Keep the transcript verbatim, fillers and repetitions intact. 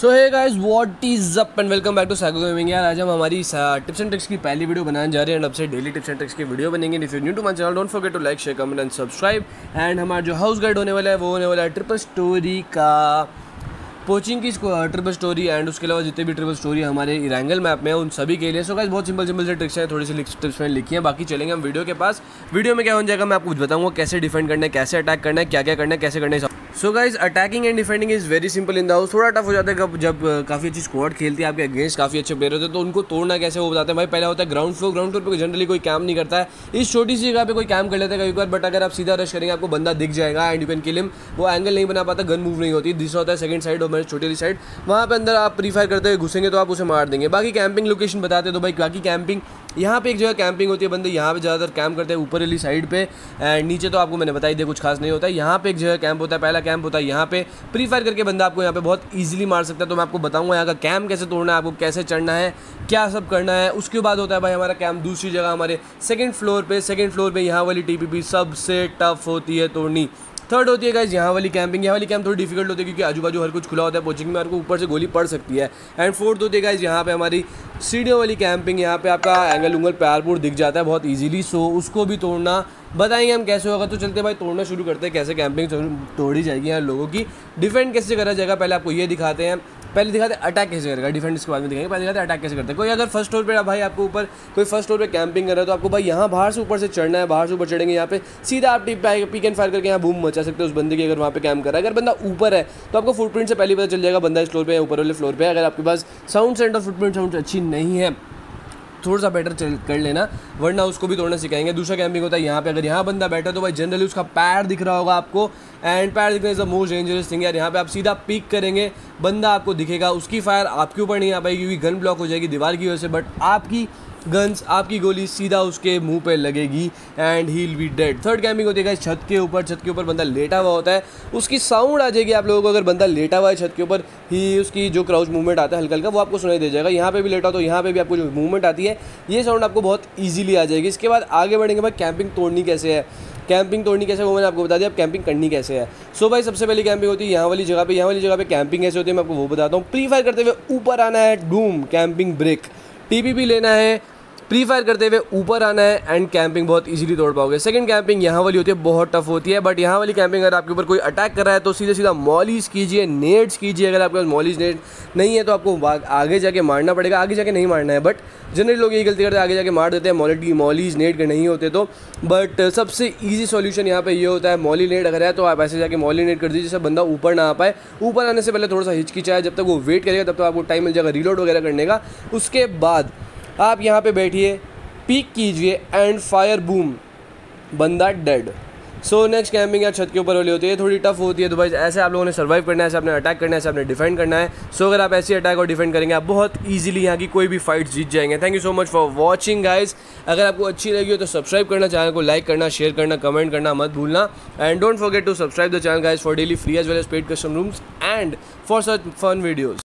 So hey guys what is up and welcome back to Psycho Gaming. यार आज हम हमारी टिप्स एंड ट्रिक्स की पहली वीडियो बनाने जा रहे हैं एंड अब से डेली टिप्स एंड ट्रिक्स की वीडियो बनेंगे। If you new to my channel don't forget to like share comment and subscribe. And हमारा जो हाउस गाइड होने वाला है वो होने वाला है ट्रिपल स्टोरी का, पोचिंग की ट्रिपल स्टोरी एंड उसके अलावा जितने भी ट्रिपल स्टोरी हमारे इरेंगल मैप में है उन सभी के लिए। सो गाइस बहुत सिंपल सिंपल से ट्रिक्स हैं, थोड़ी सी टिप्स मैंने लिखी हैं, बाकी चलेंगे हम वीडियो के पास। वीडियो में क्या हो जाएगा मैं आपको कुछ बताऊंगा, कैसे डिफेंड करना है, कैसे अटैक करना है, क्या क्या करना है, कैसे करना है। So guys attacking and defending is very simple in the house. थोड़ा टफ हो जाता है जब जब काफ़ी अच्छी स्क्वाड खेलती है, आपके अगेंस्ट काफ़ी अच्छे प्लेयर होते हैं, तो उनको तोड़ना कैसे वो बताते हैं। भाई पहला होता है ग्राउंड फ्लोर। ग्राउंड फ्लोर पे जनरली कोई काम नहीं करता है, इस छोटी सी जगह पे कोई काम कर लेता है कभी बार, बट अगर आप सीधा रश करेंगे आपको बंदा दिख जाएगा and you can kill him. वो एंगल नहीं बना पाता, गन मूव नहीं होती। दूसरा होता है सेकंड साइड और मेरे छोटी वाली साइड, वहाँ पे अंदर आप प्री फायर करते हुए घुसेंगे तो आप उसे मार देंगे। बाकी कैंपिंग लोकेशन बताते हैं तो भाई बाकी कैंपिंग यहाँ पे एक जगह कैंपिंग होती है, बंदे यहाँ पे ज़्यादातर कैंप करते हैं ऊपर वाली साइड पे एंड नीचे तो आपको मैंने बताई दिया कुछ खास नहीं होता है। यहाँ पे एक जगह कैंप होता है, पहला कैंप होता है यहाँ पे। प्री फायर करके बंदा आपको यहाँ पे बहुत इजीली मार सकता है, तो मैं आपको बताऊंगा यहाँ का कैंप कैसे तोड़ना है, आपको कैसे चढ़ना है, क्या सब करना है। उसके बाद होता है भाई हमारा कैंप दूसरी जगह हमारे सेकंड फ्लोर पे। सेकंड फ्लोर पे यहाँ वाली टीपीपी सबसे टफ होती है तोड़नी। थर्ड होती है गाइस यहाँ वाली कैंपिंग। यहाँ वाली कैंप थोड़ी डिफिकल्ट होती है क्योंकि आजू बाजू हर कुछ खुला होता है, पोचिंग में आपको ऊपर से गोली पड़ सकती है। एंड फोर्थ होती है गाइस यहाँ पे हमारी सीढ़ियों वाली कैंपिंग। यहाँ पे आपका एंगल उंगल पैर पूर दिख जाता है बहुत इजीली, सो उसको भी तोड़ना बताएंगे हम कैसे होगा। तो चलते भाई तोड़ना शुरू करते हैं, कैसे कैंपिंग तोड़ी जाएगी यहाँ लोगों की, डिफेंड कैसे करा जाएगा पहले आपको ये दिखाते हैं। पहले दिखाते हैं अटैक कैसे करेगा, डिफेंड इसके बाद में दिखाएंगे। पहले दिखाते हैं अटैक कैसे करते हैं। कोई अगर फर्स्ट फ्लोर पे भाई आपको ऊपर कोई फर्स्ट फ्लोर पे कैंपिंग कर रहा है तो आपको भाई यहाँ बाहर से ऊपर से चढ़ना है। बाहर से ऊपर चढ़ेंगे यहाँ पे सीधा आप टिप पिक एंड फायर करके यहाँ बूम मचा सकते हो उस बंदे की, अगर वहाँ पे कैंप कर रहा है। अगर बंदा ऊपर है तो आपको फुटप्रिंट से पहले पता चल जाएगा बंदा इस फ्लोर पे है, ऊपर वाले फ्लोर पे। अगर आपके पास साउंड सेंटर फुटप्रिंट साउंड अच्छी नहीं है थोड़ा सा बेटर चल कर लेना, वरना उसको भी तोड़ना सिखाएंगे। दूसरा कैंपिंग होता है यहाँ पे, अगर यहाँ बंदा बैठा तो भाई जनरली उसका पैर दिख रहा होगा आपको एंड पैर दिखना is the most dangerous thing यार। यहाँ पे आप सीधा पीक करेंगे, बंदा आपको दिखेगा, उसकी फायर आपके ऊपर नहीं आ पाएगी क्योंकि गन ब्लॉक हो जाएगी दीवार की वजह से, बट आपकी गन्स आपकी गोली सीधा उसके मुंह पे लगेगी and he will be dead. Third camping होती है गाइस छत के ऊपर। छत के ऊपर बंदा लेटा हुआ होता है, उसकी साउंड आ जाएगी आप लोगों को। अगर बंदा लेटा हुआ है छत के ऊपर ही, उसकी जो क्राउच मूवमेंट आता है हल्का हल्का वो आपको सुनाई दे जाएगा। यहाँ पे भी लेटा हो तो यहाँ पे भी आपको जो मूवमेंट आती है ये साउंड आपको बहुत ईजिली आ जाएगी। इसके बाद आगे बढ़ेंगे भाई कैंपिंग तोड़नी कैसे है। कैंपिंग तोड़नी कैसे वो मैंने आपको बता दिया, अब कैंपिंग करनी कैसे है। सो भाई सबसे पहली कैंपिंग होती है यहाँ वाली जगह पे। यहाँ वाली जगह पे कैंपिंग कैसे होती है मैं आपको वो बताता हूँ। प्री फायर करते हुए ऊपर आना है, डूम कैंपिंग ब्रेक, टीपीपी लेना है, प्री फायर करते हुए ऊपर आना है एंड कैंपिंग बहुत इजीली तोड़ पाओगे। सेकंड कैंपिंग यहाँ वाली होती है, बहुत टफ होती है, बट यहाँ वाली कैंपिंग अगर आपके ऊपर कोई अटैक कर रहा है तो सीधे सीधा मॉलीज कीजिए, नेड्स कीजिए। अगर आपके पास मॉलीज नेड नहीं है तो आपको आगे जाके मारना पड़ेगा, आगे जाके नहीं मारना है, बट जनरली लोग यही गलती करते हैं आगे जाके मार देते हैं मॉली मॉलीज नेड के नहीं होते तो। बट सबसे ईजी सॉल्यूशन यहाँ पे ये होता है, मॉली नेड अगर है तो आप ऐसे जाके मॉली नेड कर दीजिए जिससे बंदा ऊपर ना आ पाए। ऊपर आने से पहले थोड़ा सा हिचकिचाए, जब तक वो वेट करेगा तब तक आपको टाइम मिल जाएगा रीलोड वगैरह करने का। उसके बाद आप यहाँ पे बैठिए, पीक कीजिए एंड फायर बूम, बंदा डेड। सो नेक्स्ट कैंपिंग यार छत के ऊपर वाली होती है, थोड़ी टफ होती है, तो भाई ऐसे आप लोगों ने सर्वाइव करना है, ऐसे आपने अटैक करना है, ऐसे आपने डिफेंड करना है। सो so, अगर आप ऐसे अटैक और डिफेंड करेंगे आप बहुत इजीली यहाँ की कोई भी फाइट जीत जाएंगे। Thank you so much for watching guys. अगर आपको अच्छी लगी हो तो सब्सक्राइब करना, चैनल को लाइक करना, शेयर करना, कमेंट करना मत भूलना and don't forget to subscribe the channel guys for daily free as well as paid custom rooms and for such fun videos.